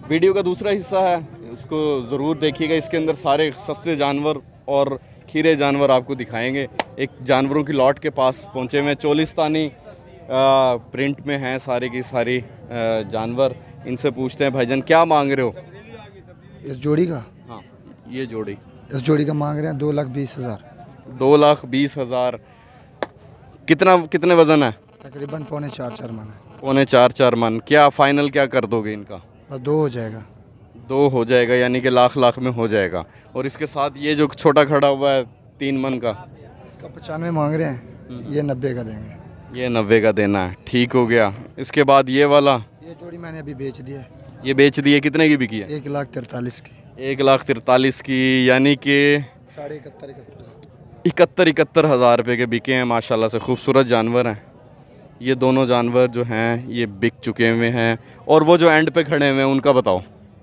Video का दूसरा हिस्सा है, उसको ज़रूर देखिएगा। इसके अंदर सारे सस्ते जानवर और खीरे जानवर आपको दिखाएंगे। एक जानवरों की लॉट के पास पहुँचे हुए, चोलिस्तानी प्रिंट में हैं सारी की सारी जानवर। इनसे पूछते हैं भाईजान क्या मांग रहे हो इस जोड़ी का? हाँ, ये जोड़ी, इस जोड़ी का मांग रहे हैं 2,20,000। 2,20,000। कितने वज़न है? तकरीबन 4.5 मन है। 4.5 मन। क्या फाइनल क्या कर दोगे इनका? बस 2 हो जाएगा। 2 हो जाएगा, यानी कि लाख में हो जाएगा। और इसके साथ ये जो छोटा खड़ा हुआ है 3 मन का, इसका 95 मांग रहे हैं, ये 90 का देंगे। ये 90 का देना है, ठीक हो गया। इसके बाद ये वाला, ये जोड़ी मैंने अभी बेच दी है। ये बेच दी है, कितने की बिकी है? 1,43,000 की। 1,43,000 की, यानी कि 71,000 रुपये के बिके हैं। माशाल्लाह से खूबसूरत जानवर हैं ये दोनों जानवर जो हैं, ये बिक चुके हुए हैं। और वो जो एंड पे खड़े हुए हैं उनका बताओ।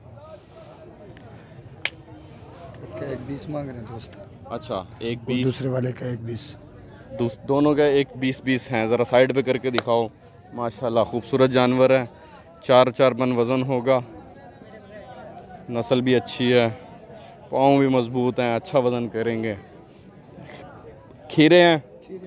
इसका 1,20 मांग रहे हैं दोस्त। अच्छा, 1,20। दूसरे वाले का 1,20। दोनों का 1,20 हैं। ज़रा साइड पे करके दिखाओ। माशाल्लाह खूबसूरत जानवर है, 4 मन वज़न होगा। नस्ल भी अच्छी है, पाँव भी मजबूत हैं, अच्छा वज़न करेंगे। खीरे हैं,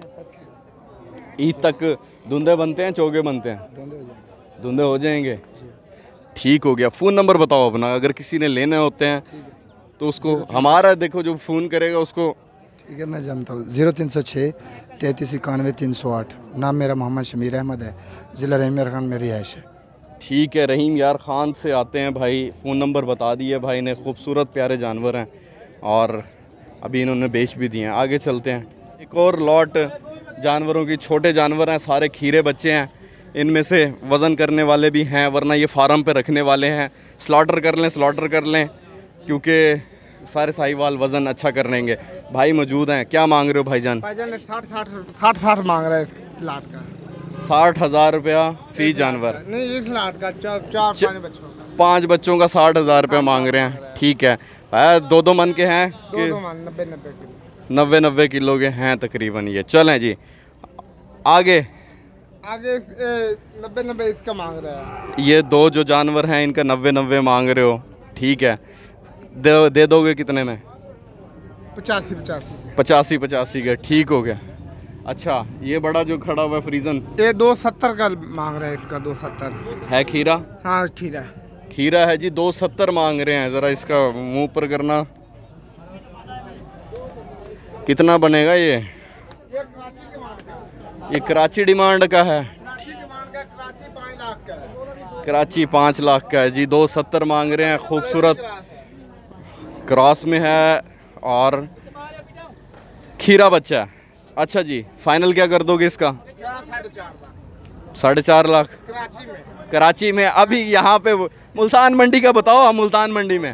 ईद तक धुंधे बनते हैं, चोगे बनते हैं? धुंधे हो जाएंगे, ठीक हो गया। फ़ोन नंबर बताओ अपना, अगर किसी ने लेने होते हैं तो उसको हमारा देखो जो फ़ोन करेगा उसको। ठीक है, मैं जानता हूँ। 0306 33 91 308। नाम मेरा मोहम्मद शमीर अहमद है, ज़िला रहीम यार खान में रिहाइश है। ठीक है, रहीम यार ख़ान से आते हैं भाई। फ़ोन नंबर बता दिए भाई ने। खूबसूरत प्यारे जानवर हैं और अभी इन्होंने बेच भी दिए हैं। आगे चलते हैं। एक और लॉट जानवरों की, छोटे जानवर हैं, सारे खीरे बच्चे हैं। इनमें से वज़न करने वाले भी हैं, वरना ये फार्म पे रखने वाले हैं। स्लॉटर कर लें क्योंकि सारे साहिवाल वज़न अच्छा कर लेंगे। भाई मौजूद हैं, क्या मांग रहे हो भाईजान? भाईजान 60 मांग रहा है इस लाट का। 60,000 रुपया फ़ी जानवर? नहीं, इस लाट का 4-5 बच्चों का। 5 बच्चों का 60,000 रुपया मांग रहे हैं, ठीक है। 2 मन के हैं? 2 मन, 90 किलो। 90 किलो के हैं तकरीबन ये। चलें जी आगे 90 इसका मांग रहा है। ये 2 जो जानवर हैं इनका 90 मांग रहे हो, ठीक है। दे दोगे कितने में? 85 के, ठीक हो गया। अच्छा, ये बड़ा जो खड़ा हुआ है फ्रीजन, ये 270 का मांग रहा है। इसका 270 है। खीरा? हाँ, खीरा है जी। 270 मांग रहे हैं। ज़रा इसका मुंह पर करना, कितना बनेगा ये? ये कराची डिमांड का है। कराची 5 लाख का है जी। 270 मांग रहे हैं। खूबसूरत क्रॉस में है और खीरा बच्चा है। अच्छा जी, फाइनल क्या कर दोगे इसका? 4.5 लाख कराची में। अभी यहाँ पे मुल्तान मंडी का बताओ। हम मुल्तान मंडी में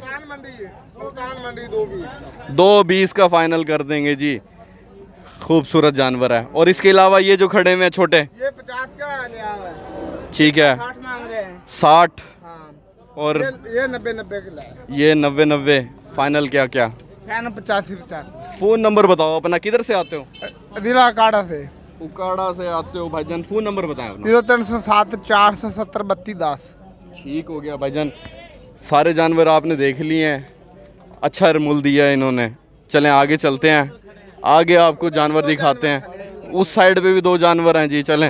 2,20 का फाइनल कर देंगे जी। खूबसूरत जानवर है। और इसके अलावा ये जो खड़े हुए हैं छोटे, ये 50 का लिया है। ठीक है, 60 मांग रहे हैं। 60। हाँ। और ये 90 के लाया। ये 90 फाइनल क्या? 85। फ़ोन नंबर बताओ अपना। किधर से आते हो? दिला काड़ा से। उकाड़ा से आते हो भाईजान। फ़ोन नंबर बताएं अपना। 0307 470 32 10। ठीक हो गया भाईजान। सारे जानवर आपने देख लिए हैं, अच्छा मूल दिया है इन्होंने। चलें आगे चलते हैं, आगे आपको जानवर दिखाते हैं। उस साइड पे भी 2 जानवर हैं जी, चलें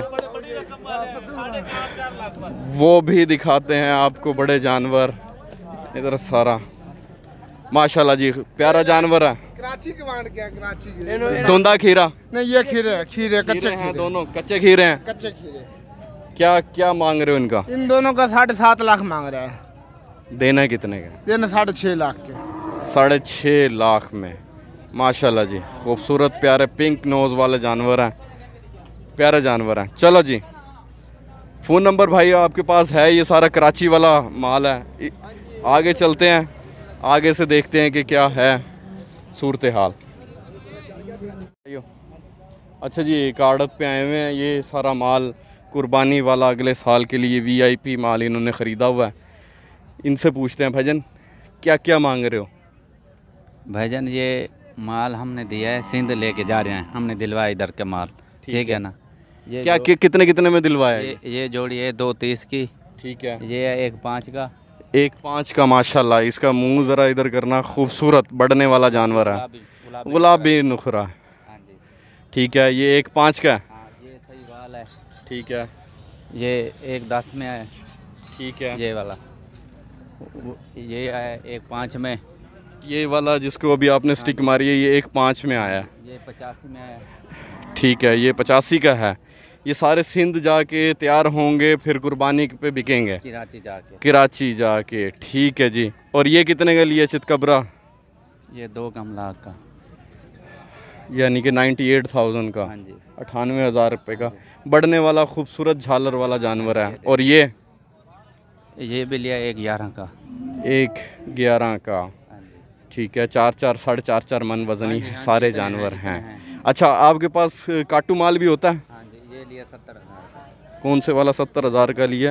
वो भी दिखाते हैं आपको। बड़े जानवर इधर सारा माशाल्लाह जी, प्यारा जानवर है। कराची के वांड क्या? कराची के धुंधा खीरा? नहीं, ये खीरे कच्चे हैं दोनों, कच्चे खीरे हैं। कच्चे खीरे। क्या मांग रहे हो इनका? इन दोनों का 7.5 लाख मांग रहा है। देना कितने का? देना 6.5 लाख के। 6.5 लाख में। माशाल्लाह जी, खूबसूरत प्यारे पिंक नोज़ वाले जानवर हैं, प्यारे जानवर हैं। चलो जी, फ़ोन नंबर भाई आपके पास है, ये सारा कराची वाला माल है। आगे चलते हैं, आगे से देखते हैं कि क्या है सूरत हाल। अच्छा जी, एक आड़त पे आए हुए हैं। ये सारा माल कुर्बानी वाला अगले साल के लिए VIP माल इन्होंने ख़रीदा हुआ है। इनसे पूछते हैं भाईजान क्या क्या मांग रहे हो? भाईजान ये माल हमने दिया है, सिंध लेके जा रहे हैं, हमने दिलवाया इधर का माल, ठीक है ना। ये क्या कितने में दिलवाया? ये जोड़ी है 2.30 की, ठीक है। ये है 1.5 का, 1.5 का माशाल्लाह। इसका मुंह ज़रा इधर करना, खूबसूरत बढ़ने वाला जानवर है, गुलाबी नुखरा। हाँ जी। ठीक है, ये 1.5 का है। हाँ, ये सही वाल है। ठीक है, ये 1.10 में है। ठीक है। ये वाला ये है 1.5 में। ये वाला जिसको अभी आपने स्टिक मारी है, ये 1.5 में आया है। ये 85 में है। ठीक है, ये 85 का है। ये सारे सिंध जाके तैयार होंगे, फिर कुर्बानी पे बिकेंगे कराची जाके। कराची जाके। ठीक है जी। और ये कितने का लिया चितकबरा? ये 2 कम लाख का। यानी कि 98,000 का। हाँ जी। 98,000 रुपये का बढ़ने वाला खूबसूरत झालर वाला जानवर है। और ये भी लिया 1.11 का। 1.11 का। हाँ जी। ठीक है, 4-4 साढ़े 4 मन वजनी हाँ जी, सारे इतने जानवर इतने हैं। अच्छा, आपके पास काटू माल भी होता है? हाँ जी, ये लिया 70,000 का। कौन से वाला 70,000 का लिया?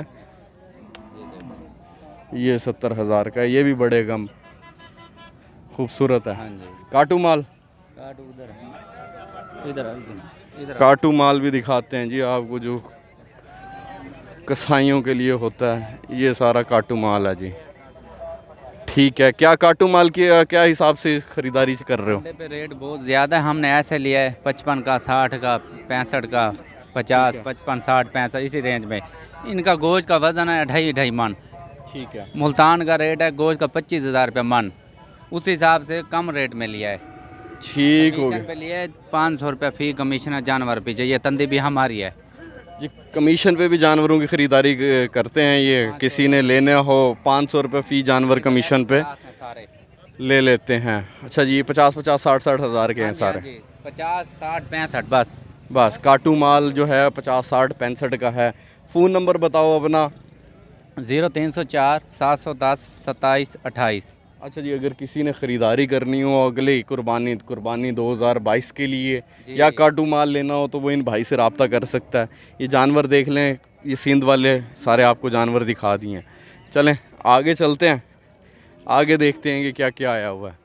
ये 70,000 का। ये भी बड़े गम खूबसूरत है। हाँ जी। काटू माल, काट उधर है। इधर काटू माल भी दिखाते हैं जी आपको, जो कसाईयों के लिए होता है। ये सारा काटू माल है जी। ठीक है, क्या काटू माल की क्या हिसाब से खरीदारी कर रहे हो? अंडे पे रेट बहुत ज़्यादा है, हमने ऐसे लिया है 55 का, 60 का, 65 का, 50, 55, 60, 65 इसी रेंज में। इनका गोश्त का वज़न है 2.5 मन। ठीक है। मुल्तान का रेट है गोश्त का 25,000 रुपये मन। उस हिसाब से कम रेट में लिया है। ठीक हो कमीशन गया पे लिया है 500 रुपये फ़ी कमीशन है जानवर पीछे। ये तंदी भी हमारी है जी। कमीशन पे भी जानवरों की खरीदारी करते हैं ये। किसी ने लेना हो 500 रुपये फ़ी जानवर कमीशन पे सारे ले लेते हैं। अच्छा जी, 50-50, 60-60 हज़ार के हैं सारे। 50, 60, 65 बस। काटू माल जो है 50, 60, 65 का है। फ़ोन नंबर बताओ अपना। 0304 710 27 28। अच्छा जी, अगर किसी ने ख़रीदारी करनी हो अगले कुर्बानी 2022 के लिए या काटू माल लेना हो, तो वो इन भाई से रब्ता कर सकता है। ये जानवर देख लें, ये सिंध वाले सारे आपको जानवर दिखा दिए हैं। चलें आगे चलते हैं, आगे देखते हैं कि क्या क्या आया हुआ है।